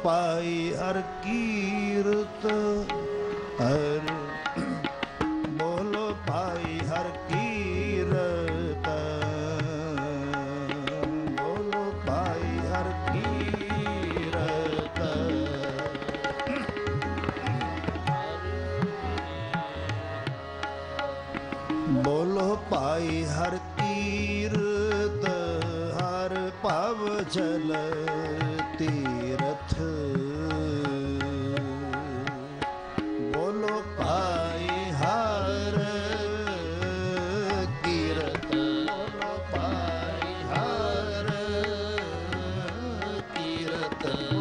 पाई हर कीरत हर बोलो पाई हर कीरत बोलो पाई हर कीरत बोलो पाई हर कीरत हर पव जल तीरथ बोलो पाई हर कीरत बोलो पाई हर कीरत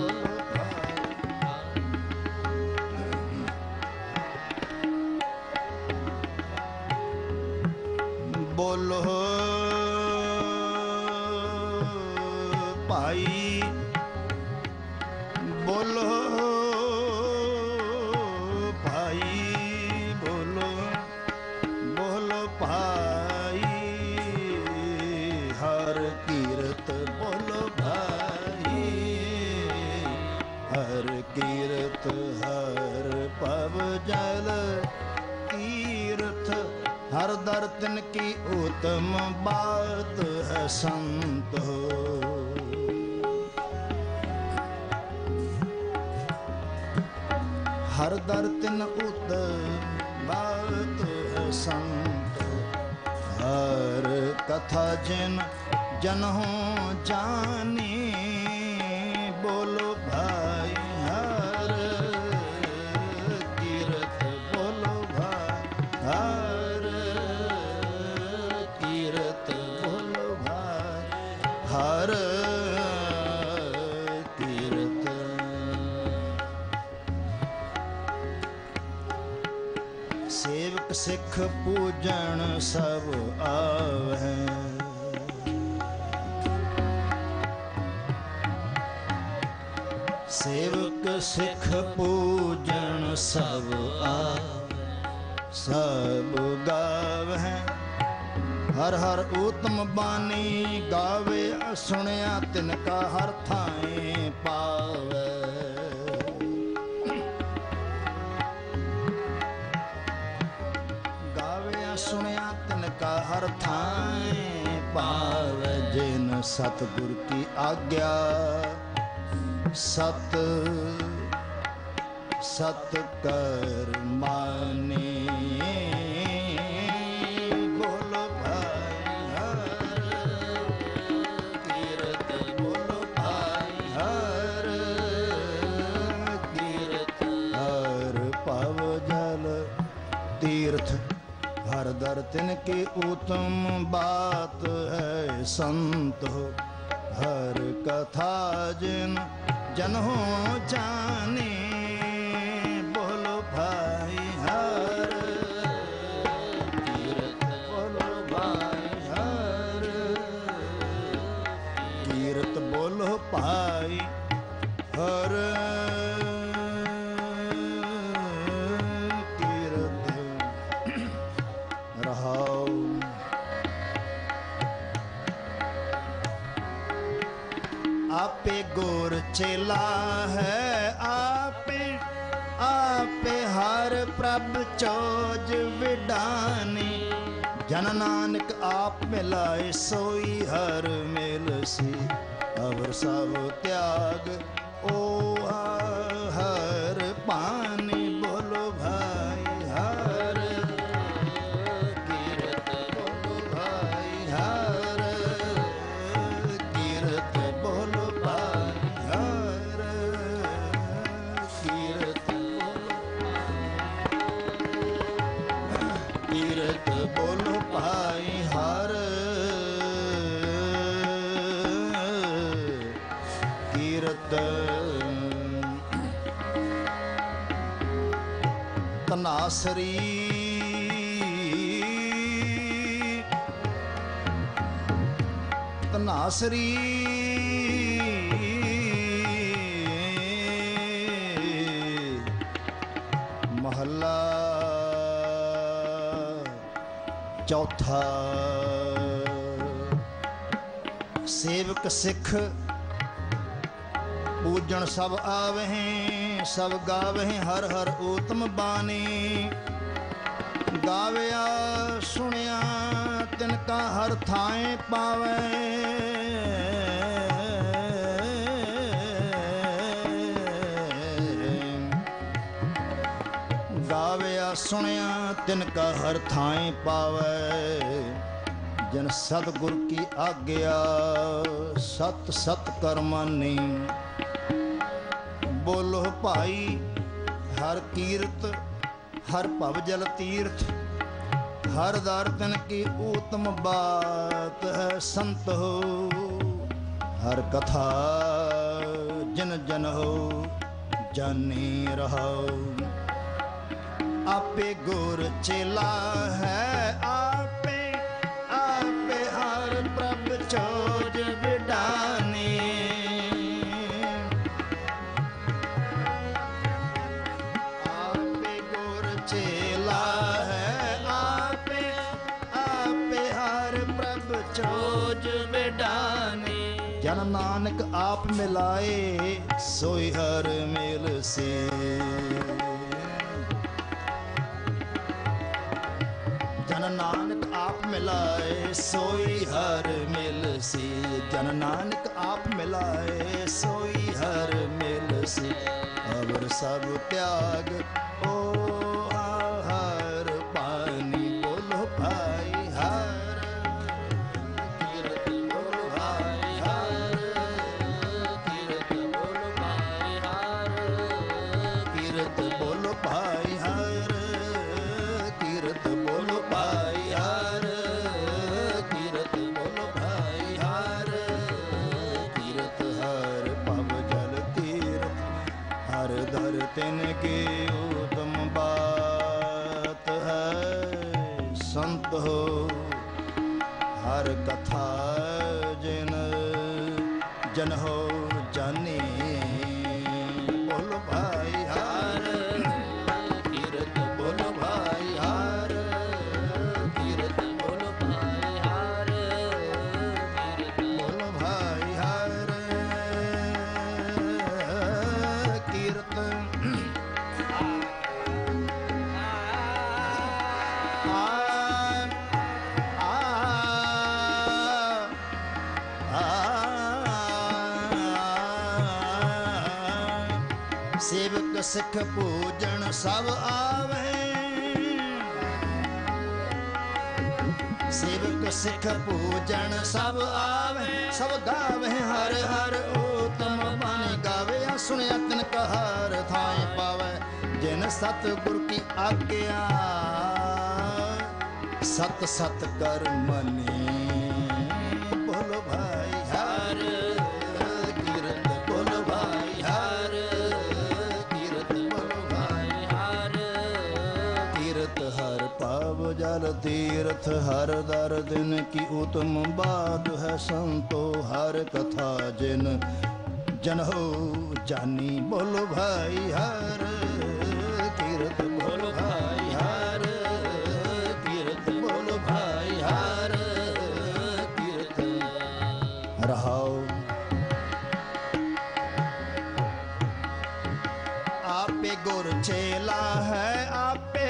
बोलो पाई बोलो भाई बोलो बोलो भाई हर कीरत बोलो भाई हर कीरत हर पव जल तीर्थ हर दर तिन की उत्तम बात है संत हो हर दर तिन उत्तम बात है संत हर कथा जिन जन हो जानी बोलो भाई हर कीरत बोलो भाई हर कीरत बोलो भाई हर कीरत सेवक सिख पूजन सब आवै सेवक सिख पूजन सब आवै सब गावै हर हर उत्तम बानी गावे सुनिया तिनका हर थाए पावै सुनिया तिनका हर थाए पावै जिन सतगुर की आज्ञा सत सत कर माने बोलो भाई हर कीरत बोलो भाई हर कीरत हर पव जल तीर्थ हर दर तिन की उत्तम बात है संत हो हर कथा जिन जन हो जाने बोलो भाई हर कीरत बोलो भाई हर कीरत बोलो भाई हर आपे गोर चेला है आपे आपे हर प्रभ चोज विडानी जन नानक आप मिलाए सोई हर मेल सी अवर सब त्याग ओ हर पानी बोलो भाई हर कीरत बोलो भाई हर कीरत बोलो भाई हर कीरत कीरत बोलो भाई हर कीरत तनासरी तनासरी महला चौथा सेवक सिख ਪੂਜਣ ਸਭ ਆਵਹਿ ਸਭ ਗਾਵਹਿ ਹਰ ਹਰ ਊਤਮ ਬਾਣੀ ਗਾਵਿਆ ਸੁਣਿਆ ਤਿਨ ਕਾ ਹਰ ਥਾਏ ਪਾਵੈ ਗਾਵਿਆ ਸੁਣਿਆ ਤਿਨ ਕਾ ਹਰ ਥਾਏ ਪਾਵੈ ਜਨ ਸਤਿਗੁਰ ਕੀ ਆਗਿਆ ਸਤ ਸਤ ਕਰਮਾਨੀ ਬੋਲੋ ਭਾਈ ਹਰ ਕੀਰਤ ਹਰ ਭਵ ਜਲ ਤੀਰਥ ਹਰ ਦਰ ਤਨ ਕੀ ਊਤਮ ਬਾਤ ਹੈ ਸੰਤ ਹੋ ਹਰ ਕਥਾ ਜਨ ਜਨ ਹੋ ਜਾਨੀ ਰਹਾਓ ਆਪੇ ਗੁਰ ਚੇਲਾ ਹੈ ਆਪੇ ਆਪੇ ਹਰ ਪ੍ਰਭ ਚੋਜ ਵਿਡਾਨੀ ਆਪੇ ਗੁਰ ਚੇਲਾ ਹੈ ਆਪੇ ਆਪੇ ਹਰ ਪ੍ਰਭ ਚੋਜ ਵਿਡਾਨੀ ਜਨ ਨਾਨਕ ਆਪ ਮਿਲਾਏ ਸੋਈ ਹਰ ਮਿਲ ਸੇ ਜਨ ਨਾਨਕ ਆਪ ਮਿਲਾਏ ਸੋਈ ਹਰ ਮਿਲ ਸੀ ਜਨ ਨਾਨਕ ਆਪ ਮਿਲਾਏ ਸੋਈ ਹਰ ਮਿਲ ਸੀ ਅਵਰ ਸਭ ਤਿਆਗ ਓ ਹਰ ਪਾਣੀ ਬੋਲੋ ਭਾਈ ਹਰ ਕੀਰਤ ਬੋਲੋ ਭਾਈ ਹਰ ਕੀਰਤ ਬੋਲੋ ਭਾਈ ਹਰ ਕੀਰਤ ਬੋਲੋ ਭਾਈ ਹਰ ਕੀਰਤ ਬੋਲੋ ਭਾਈ ਹਰ ਕੀਰਤ ਬੋਲੋ ਭਾਈ ਹਰ ਕੀਰਤ ਹਰ ਭਵ ਜਲ ਤੀਰਥ ਹਰ ਦਰ ਤਿਨ ਕੀ ਉਤਮ ਬਾਤ ਹੈ ਸੰਤ ਹੋ ਹਰ ਕਥਾ ਜਿਨ ਜਨ ਹੋ ਜਾਨੀ ਬੋਲੋ ਭਾਈ ਹਰ ਕੀਰਤ ਬੋਲੋ ਭਾਈ ਹਰ ਕੀਰਤ ਬੋਲੋ ਭਾਈ ਹਰ ਕੀਰਤ ਬੋਲੋ ਭਾਈ ਹਰ ਕੀਰਤ ਸੇਵਕ ਸਿੱਖ ਪੂਜਣ ਸਭ ਆਵੇ ਸੇਵਕ ਸਿੱਖ ਪੂਜਣ ਸਭ ਆਵੇ ਸਭ ਗਾਵੇ ਹਰ ਹਰ ਊਤਮ ਬਾਣੀ ਗਾਵੇ ਸੁਣਿਆ ਤਿਨ ਕਾ ਹਰ ਥਾਏ ਪਾਵੇ ਜਿਨ ਸਤਿਗੁਰ ਕੀ ਆਗਿਆ ਸਤ ਸਤ ਕਰ ਮਨੀ ਬੋਲੋ ਭਾਈ ਹਰ ਕੀਰਤ ਬੋਲੋ ਭਾਈ ਹਰ ਕੀਰਤ ਬੋਲੋ ਭਾਈ ਹਰ ਕੀਰਤ ਹਰ ਪਾਵ ਜਲ ਤੀਰਥ ਹਰ ਦਰ ਦਿਨ ਕੀ ਉਤਮ ਬਾਤ ਹੈ ਸੰਤੋ ਹਰ ਕਥਾ ਜਿਨ ਜਨ ਹੋ ਜਾਨੀ ਬੋਲੋ ਭਾਈ ਹਰ ਕੀਰਤ ਬੋਲੋ ਭਾਈ ਹਰ ਕੀਰਤ ਬੋਲੋ ਭਾਈ ਹਰ ਕੀਰਤ ਰਹਾਓ ਆਪੇ ਗੁਰ ਚੇਲਾ ਹੈ ਆਪੇ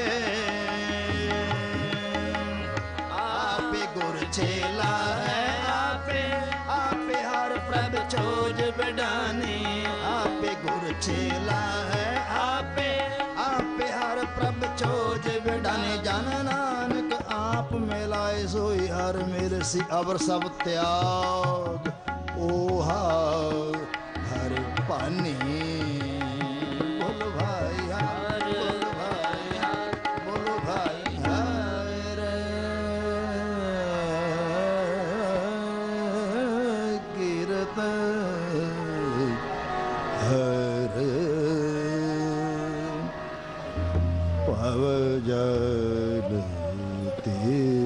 ਆਪੇ ਗੁਰ ਚੇਲਾ ਹੈ ਆਪੇ ਆਪੇ ਹਰ ਪ੍ਰਭ ਚੋਜ ਵਿਡਾਨੀ ਆਪੇ ਗੁਰ ਚੇਲਾ ਹੈ ਆਪੇ ਆਪੇ ਹਰ ਪ੍ਰਭ ਚੋਜ ਵਿਡਾਨੀ ਜਨ ਨਾਨਕ ਆਪ ਮਿਲਾਏ ਸੋਈ ਹਰ ਮਿਲ ਸੀ ਅਵਰ ਸਭ ਤਿਆਗ ਓ ਹਰ ਪਾਨੀ ਬੋਲੋ ਭਾਈ ਹਰ ਬੋਲੋ ਭਾਈ ਹਰ ਬੋਲੋ ਭਾਈ ਹਰ ਕੀਰਤ ਹਰ ਭਵ ਜਲ ਤੇ